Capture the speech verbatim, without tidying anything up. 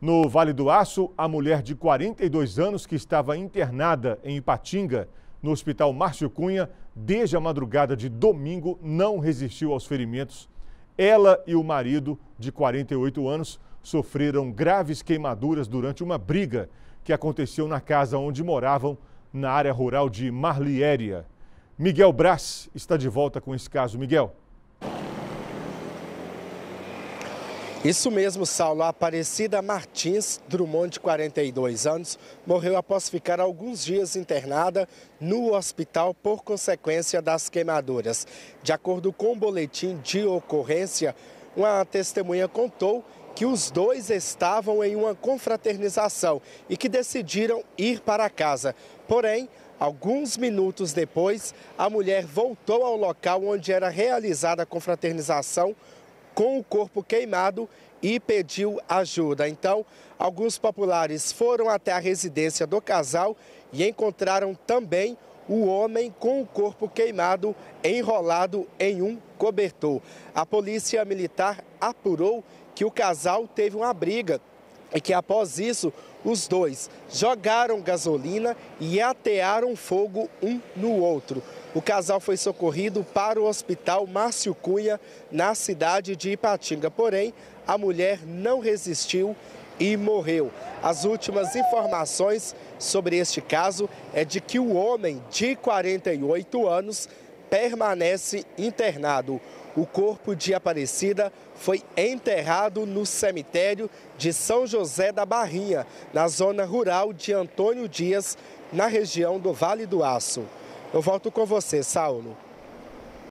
No Vale do Aço, a mulher de quarenta e dois anos que estava internada em Ipatinga, no Hospital Márcio Cunha, desde a madrugada de domingo, não resistiu aos ferimentos. Ela e o marido, de quarenta e oito anos, sofreram graves queimaduras durante uma briga que aconteceu na casa onde moravam, na área rural de Marliéria. Miguel Braz está de volta com esse caso. Miguel. Isso mesmo, Saulo. A Aparecida Martins Drummond, de quarenta e dois anos, morreu após ficar alguns dias internada no hospital por consequência das queimaduras. De acordo com o boletim de ocorrência, uma testemunha contou que os dois estavam em uma confraternização e que decidiram ir para casa. Porém, alguns minutos depois, a mulher voltou ao local onde era realizada a confraternização com o corpo queimado e pediu ajuda. Então, alguns populares foram até a residência do casal e encontraram também o homem com o corpo queimado enrolado em um cobertor. A polícia militar apurou que o casal teve uma briga e que após isso os dois jogaram gasolina e atearam fogo um no outro. O casal foi socorrido para o Hospital Márcio Cunha, na cidade de Ipatinga. Porém, a mulher não resistiu e morreu. As últimas informações sobre este caso é de que o homem de quarenta e oito anos permanece internado. O corpo de Aparecida foi enterrado no cemitério de São José da Barrinha, na zona rural de Antônio Dias, na região do Vale do Aço. Eu volto com você, Saulo.